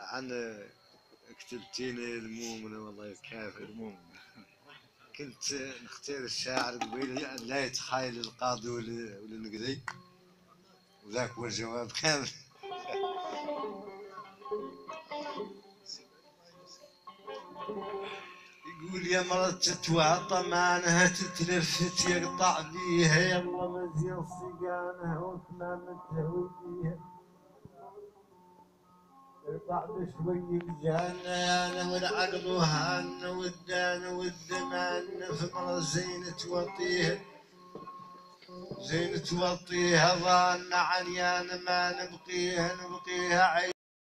عن كتبتيني المؤمن والله الكافر. المهم. كنت نختار الشاعر قبيل لا يتخيل القاضي ولا النقدي، وذاك هو الجواب كامل. يقول يا مرض تتواطى معناها تتلفت يقطع بيها، يلا مزيان صقانها وثمان تهوي بيها، يقطع بشوي الجانا انا والعقل وهانا والدان والدمان في مرض زين توطيها، زين توطيها ظن عنيان ما نبقيها عين